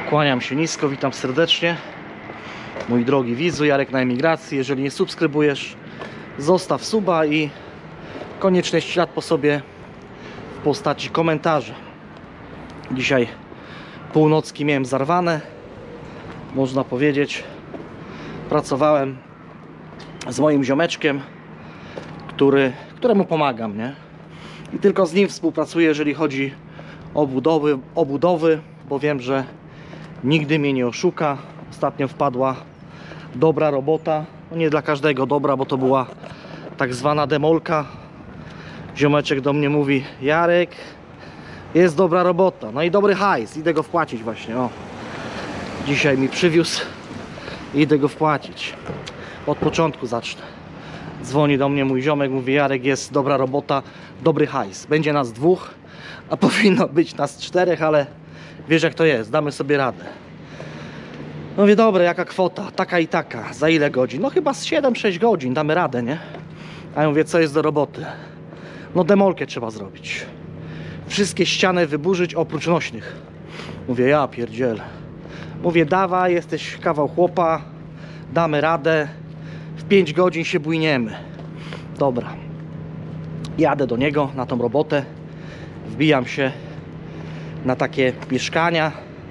Kłaniam się nisko, witam serdecznie. Mój drogi widzu, Jarek na emigracji. Jeżeli nie subskrybujesz, zostaw suba i koniecznie ślad po sobie w postaci komentarza. Dzisiaj północki miałem zarwane, można powiedzieć. Pracowałem z moim ziomeczkiem, któremu pomagam, nie? I tylko z nim współpracuję, jeżeli chodzi o budowy, bo wiem, że nigdy mnie nie oszuka. Ostatnio wpadła dobra robota, no nie dla każdego dobra, bo to była tak zwana demolka. Ziomeczek do mnie mówi: Jarek, jest dobra robota, no i dobry hajs, idę go wpłacić właśnie. O, dzisiaj mi przywiózł i idę go wpłacić. Od początku zacznę. Dzwoni do mnie mój ziomek, mówi: Jarek, jest dobra robota, dobry hajs, będzie nas dwóch, a powinno być nas czterech, ale wiesz jak to jest, damy sobie radę. No mówię: dobre, jaka kwota? Taka i taka. Za ile godzin? No chyba z 7-6 godzin damy radę, nie? A ja mówię: co jest do roboty? No demolkę trzeba zrobić. Wszystkie ściany wyburzyć oprócz nośnych. Mówię: ja pierdzielę. Mówię: dawaj, jesteś kawał chłopa, damy radę. W 5 godzin się bujniemy. Dobra. Jadę do niego na tą robotę. Wbijam się na takie mieszkania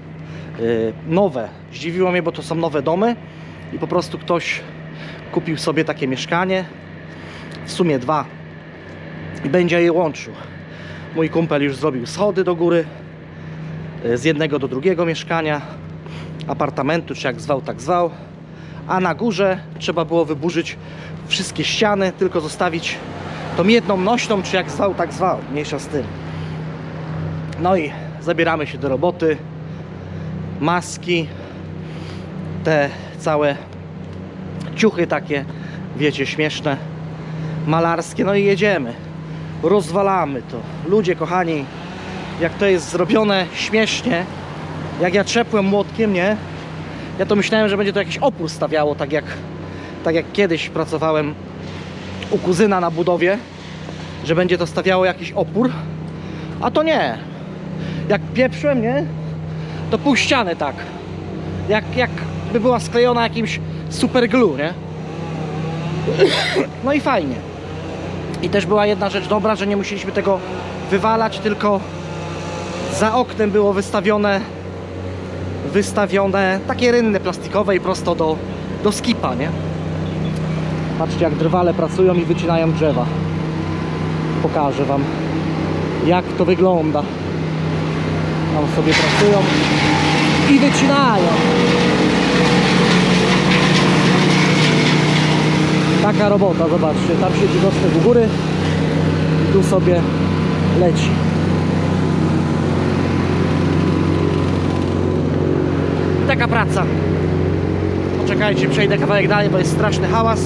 nowe. Zdziwiło mnie, bo to są nowe domy i po prostu ktoś kupił sobie takie mieszkanie, w sumie 2, i będzie je łączył. Mój kumpel już zrobił schody do góry, z jednego do drugiego mieszkania, apartamentu, czy jak zwał, tak zwał, a na górze trzeba było wyburzyć wszystkie ściany, tylko zostawić tą jedną nośną, czy jak zwał, tak zwał, mniejsza z tym. No i zabieramy się do roboty. Maski, te całe ciuchy takie, wiecie, śmieszne, malarskie. No i jedziemy, rozwalamy to. Ludzie kochani, jak to jest zrobione śmiesznie, jak ja trzepłem młotkiem, nie? Ja to myślałem, że będzie to jakiś opór stawiało, tak jak kiedyś pracowałem u kuzyna na budowie, że będzie to stawiało jakiś opór, a to nie. Jak pieprzyłem, nie? To pół ściany tak, jakby była sklejona jakimś super glue, nie? No i fajnie. I też była jedna rzecz dobra, że nie musieliśmy tego wywalać, tylko za oknem było wystawione takie rynny plastikowe i prosto do skipa, nie? Patrzcie, jak drwale pracują i wycinają drzewa. Pokażę wam, jak to wygląda. Tam sobie pracują i wycinają. Taka robota, zobaczcie, tam siedzi gostek u góry i tu sobie leci. Taka praca. Poczekajcie, przejdę kawałek dalej, bo jest straszny hałas.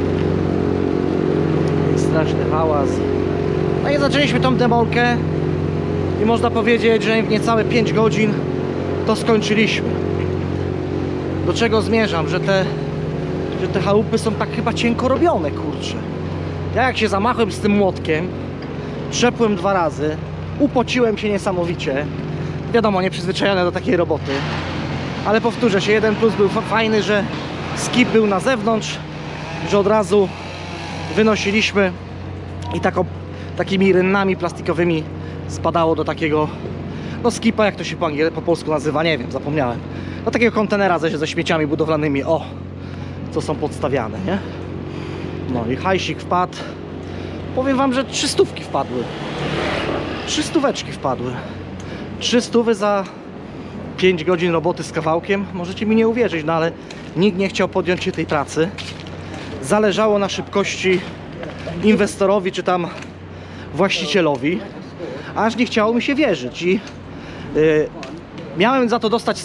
Jest straszny hałas. No i zaczęliśmy tą demolkę i można powiedzieć, że w niecałe 5 godzin to skończyliśmy. Do czego zmierzam? Że te chałupy są tak chyba cienko robione, kurczę. Ja jak się zamachłem z tym młotkiem, trzepłem 2 razy, upociłem się niesamowicie. Wiadomo, nieprzyzwyczajone do takiej roboty. Ale powtórzę się, jeden plus był fajny, że skip był na zewnątrz, że od razu wynosiliśmy i takimi rynnami plastikowymi spadało do takiego, no skipa, jak to się po polsku nazywa, nie wiem, zapomniałem. Do takiego kontenera ze śmieciami budowlanymi, o, co są podstawiane, nie? No i hajsik wpadł. Powiem wam, że 300 wpadły. 300 wpadły. 300 za 5 godzin roboty z kawałkiem. Możecie mi nie uwierzyć, no ale nikt nie chciał podjąć się tej pracy. Zależało na szybkości inwestorowi, czy tam właścicielowi, aż nie chciało mi się wierzyć i miałem za to dostać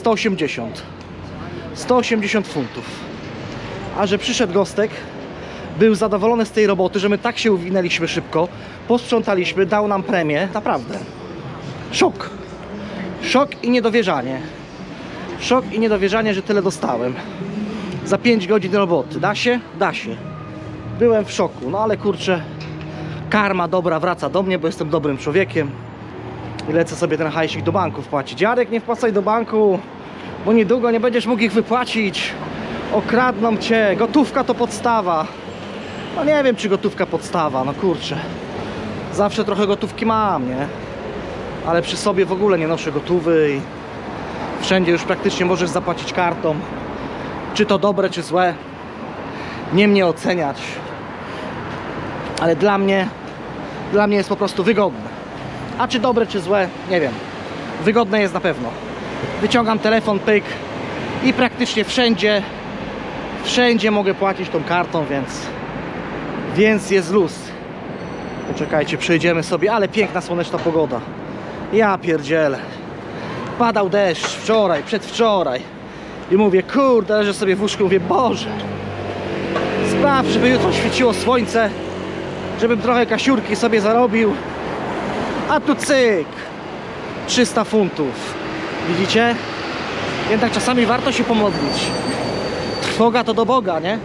180 funtów. A że przyszedł gostek, był zadowolony z tej roboty, że my tak się uwinęliśmy szybko, posprzątaliśmy, dał nam premię, naprawdę. Szok. Szok i niedowierzanie. Szok i niedowierzanie, że tyle dostałem za 5 godzin roboty. Da się? Da się. Byłem w szoku, no ale kurczę, karma dobra wraca do mnie, bo jestem dobrym człowiekiem i lecę sobie ten hajsik do banku wpłacić. Jarek, nie wpłacaj do banku, bo niedługo nie będziesz mógł ich wypłacić. Okradną cię, gotówka to podstawa. No nie wiem, czy gotówka podstawa, no kurczę. Zawsze trochę gotówki mam, nie? Ale przy sobie w ogóle nie noszę gotówy i wszędzie już praktycznie możesz zapłacić kartą. Czy to dobre, czy złe, nie mnie oceniać. Ale dla mnie jest po prostu wygodne. A czy dobre, czy złe, nie wiem. Wygodne jest na pewno. Wyciągam telefon, pyk i praktycznie wszędzie mogę płacić tą kartą, więc jest luz. Poczekajcie, przejdziemy sobie, ale piękna słoneczna pogoda. Ja pierdzielę. Padał deszcz wczoraj, przedwczoraj. I mówię, kurde, leżę sobie w łóżku, mówię, Boże, spraw, żeby jutro świeciło słońce, żebym trochę kasiurki sobie zarobił. A tu cyk, 300 funtów. Widzicie? Jednak czasami warto się pomodlić. Trwoga to do Boga, nie?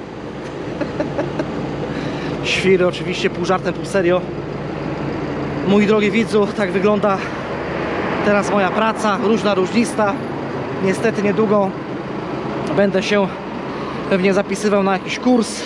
Świry oczywiście, pół żartem, pół serio. Mój drogi widzu, tak wygląda teraz moja praca, różna, różnista. Niestety niedługo będę się pewnie zapisywał na jakiś kurs,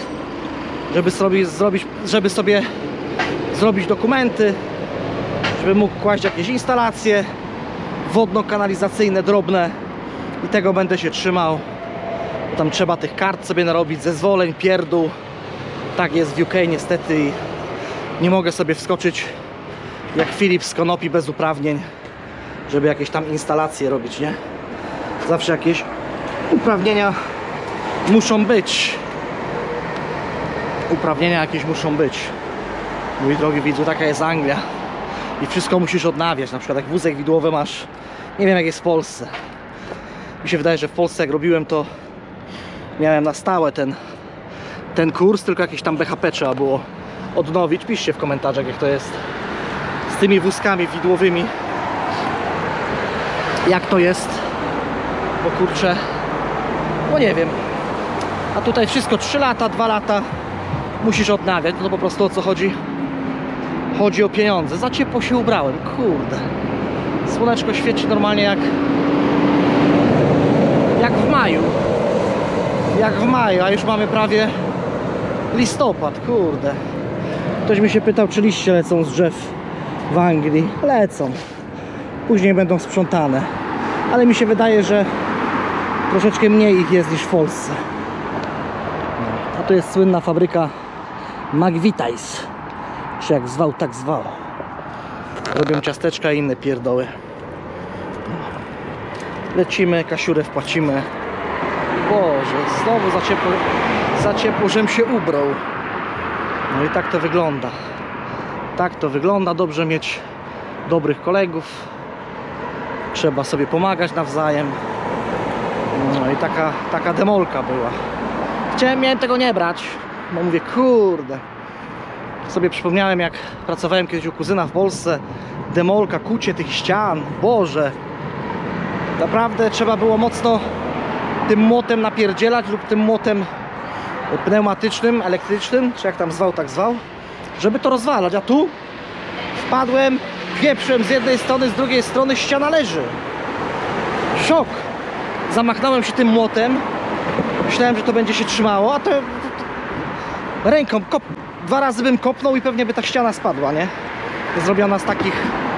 żeby sobie zrobić dokumenty, żeby mógł kłaść jakieś instalacje wodno-kanalizacyjne drobne i tego będę się trzymał. Tam trzeba tych kart sobie narobić, zezwoleń, pierdół. Tak jest w UK niestety i nie mogę sobie wskoczyć jak Filip z konopi bez uprawnień, żeby jakieś tam instalacje robić, nie? Zawsze jakieś uprawnienia muszą być. Uprawnienia jakieś muszą być. Mój drogi widzu, taka jest Anglia. I wszystko musisz odnawiać. Na przykład jak wózek widłowy masz, nie wiem jak jest w Polsce. Mi się wydaje, że w Polsce jak robiłem, to miałem na stałe ten kurs, tylko jakieś tam BHP trzeba było odnowić. Piszcie w komentarzach, jak to jest z tymi wózkami widłowymi. Jak to jest, bo kurczę, no nie wiem. A tutaj wszystko 3 lata, 2 lata musisz odnawiać. No to po prostu o co chodzi? Chodzi o pieniądze. Za ciepło się ubrałem, kurde. Słoneczko świeci normalnie jak w maju. Jak w maju, a już mamy prawie listopad, kurde. Ktoś mi się pytał, czy liście lecą z drzew w Anglii. Lecą. Później będą sprzątane. Ale mi się wydaje, że troszeczkę mniej ich jest niż w Polsce. A tu jest słynna fabryka McVitie's. Czy jak zwał, tak zwał. Robią ciasteczka i inne pierdoły. Lecimy, kasiurę wpłacimy. Boże, znowu za ciepło, żem się ubrał. No i tak to wygląda. Tak to wygląda. Dobrze mieć dobrych kolegów. Trzeba sobie pomagać nawzajem. No i taka demolka była. Miałem tego nie brać, bo mówię, kurde. Sobie przypomniałem, jak pracowałem kiedyś u kuzyna w Polsce. Demolka, kucie tych ścian. Boże. Naprawdę trzeba było mocno tym młotem napierdzielać lub tym młotem pneumatycznym, elektrycznym, czy jak tam zwał, tak zwał, żeby to rozwalać. A tu wpadłem, pieprzyłem z jednej strony, z drugiej strony ściana leży. Szok. Zamachnąłem się tym młotem. Myślałem, że to będzie się trzymało, a to ręką 2 razy bym kopnął i pewnie by ta ściana spadła, nie? Zrobiona z takich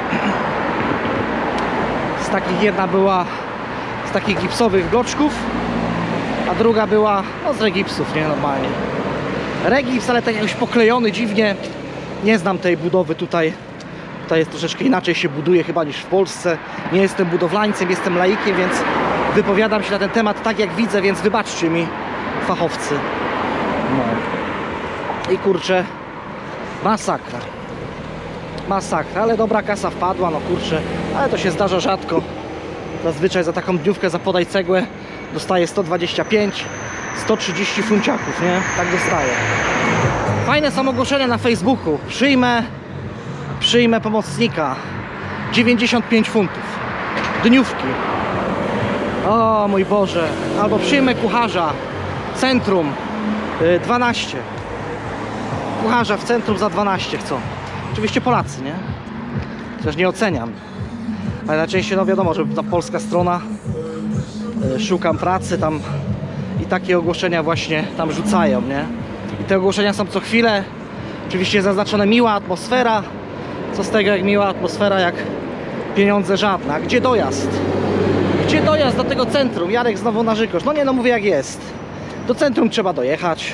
jedna była z takich gipsowych bloczków, a druga była no z regipsów, nie? Normalnie regips, ale tak jakoś poklejony dziwnie. Nie znam tej budowy tutaj. Tutaj jest troszeczkę inaczej się buduje chyba niż w Polsce. Nie jestem budowlańcem, jestem laikiem, więc wypowiadam się na ten temat tak jak widzę, więc wybaczcie mi, fachowcy. No. I kurczę, masakra. Masakra, ale dobra kasa wpadła, no kurczę, ale to się zdarza rzadko. Zazwyczaj za taką dniówkę, za podaj cegłę dostaję 125, 130 funciaków, nie? Tak dostaję. Fajne są ogłoszenia na Facebooku. Przyjmę pomocnika. 95 funtów. Dniówki. O mój Boże. Albo przyjmę kucharza. Centrum. 12. Kucharza w centrum za 12 chcą. Oczywiście Polacy, nie? Też nie oceniam. Ale najczęściej, no wiadomo, że ta polska strona szukam pracy tam i takie ogłoszenia właśnie tam rzucają, nie? I te ogłoszenia są co chwilę. Oczywiście zaznaczone miła atmosfera. Co z tego, jak miła atmosfera, jak pieniądze żadne. A gdzie dojazd? Gdzie dojazd do tego centrum? Jarek znowu narzekasz. No nie, no mówię jak jest. Do centrum trzeba dojechać.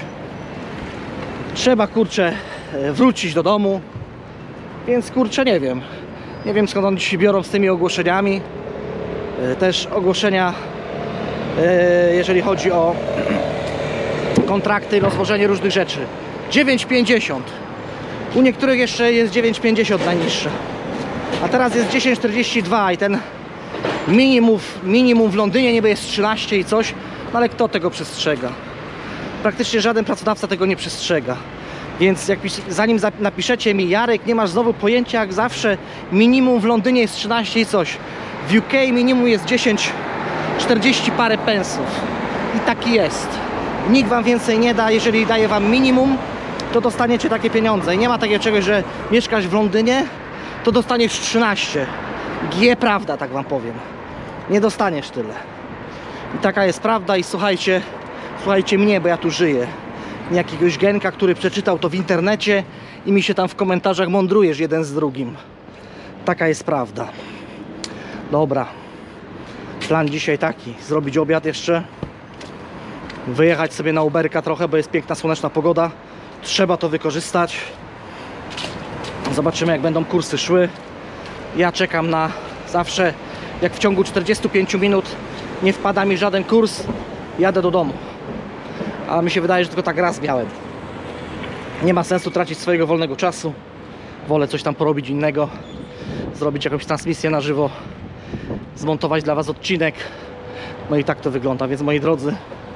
Trzeba, kurczę, wrócić do domu. Więc, kurczę, nie wiem. Nie wiem, skąd oni się biorą z tymi ogłoszeniami. Też ogłoszenia, jeżeli chodzi o kontrakty, rozłożenie różnych rzeczy. 9,50. U niektórych jeszcze jest 9,50 najniższe. A teraz jest 10,42 i ten minimum w Londynie niby jest 13 i coś. No ale kto tego przestrzega? Praktycznie żaden pracodawca tego nie przestrzega. Więc jak, zanim napiszecie mi, Jarek, nie masz znowu pojęcia, jak zawsze minimum w Londynie jest 13 i coś. W UK minimum jest 10,40 parę pensów. I taki jest. Nikt wam więcej nie da. Jeżeli daje wam minimum, to dostaniecie takie pieniądze. I nie ma takiego czegoś, że mieszkasz w Londynie, to dostaniesz 13. Prawda, tak wam powiem. Nie dostaniesz tyle. I taka jest prawda i słuchajcie mnie, bo ja tu żyję. Nie jakiegoś Genka, który przeczytał to w internecie i mi się tam w komentarzach mądrujesz jeden z drugim. Taka jest prawda. Dobra. Plan dzisiaj taki. Zrobić obiad jeszcze. Wyjechać sobie na Uberka trochę, bo jest piękna, słoneczna pogoda. Trzeba to wykorzystać. Zobaczymy, jak będą kursy szły. Ja czekam na zawsze, jak w ciągu 45 minut nie wpada mi żaden kurs, jadę do domu. A mi się wydaje, że tylko tak raz miałem. Nie ma sensu tracić swojego wolnego czasu. Wolę coś tam porobić innego. Zrobić jakąś transmisję na żywo. Zmontować dla was odcinek. No i tak to wygląda, więc moi drodzy,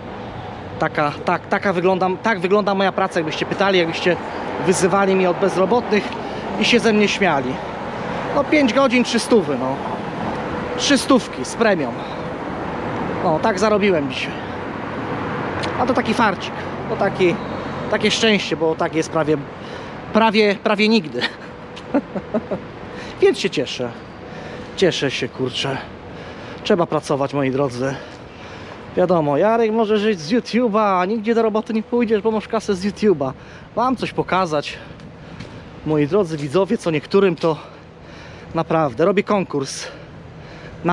tak wygląda moja praca, jakbyście pytali, jakbyście wyzywali mnie od bezrobotnych i się ze mnie śmiali. No 5 godzin 300, no 300 z premią. No tak zarobiłem dzisiaj. A to taki farcik, to takie szczęście, bo tak jest prawie nigdy. Więc się cieszę. Cieszę się, kurczę. Trzeba pracować, moi drodzy. Wiadomo, Jarek może żyć z YouTube'a, a nigdzie do roboty nie pójdziesz, bo masz kasę z YouTube'a. Mam coś pokazać. Moi drodzy widzowie, co niektórym to naprawdę. Robię konkurs na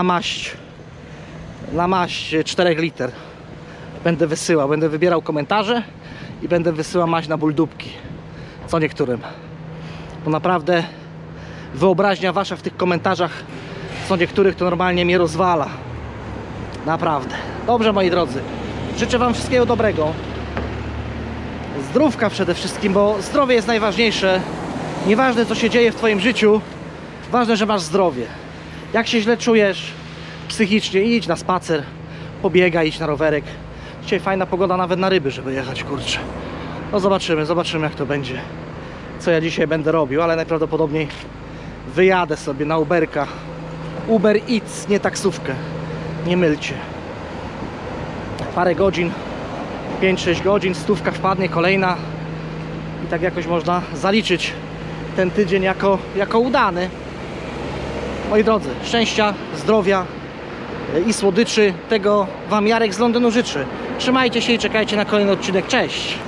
maść 4 liter. Będę wysyłał, będę wybierał komentarze i będę wysyłał maść na buldupki. Co niektórym. Bo naprawdę wyobraźnia wasza w tych komentarzach, co niektórych, to normalnie mnie rozwala. Naprawdę. Dobrze, moi drodzy. Życzę wam wszystkiego dobrego. Zdrówka przede wszystkim, bo zdrowie jest najważniejsze. Nieważne, co się dzieje w twoim życiu, ważne, że masz zdrowie. Jak się źle czujesz psychicznie, idź na spacer, pobiegaj, idź na rowerek. Dzisiaj fajna pogoda nawet na ryby, żeby jechać, kurczę. No zobaczymy jak to będzie. Co ja dzisiaj będę robił, ale najprawdopodobniej wyjadę sobie na Uberka. Uber Eats, nie taksówkę. Nie mylcie. Parę godzin, 5-6 godzin, 100 wpadnie, kolejna. I tak jakoś można zaliczyć ten tydzień jako udany. Moi drodzy, szczęścia, zdrowia i słodyczy. Tego wam Jarek z Londynu życzy. Trzymajcie się i czekajcie na kolejny odcinek. Cześć!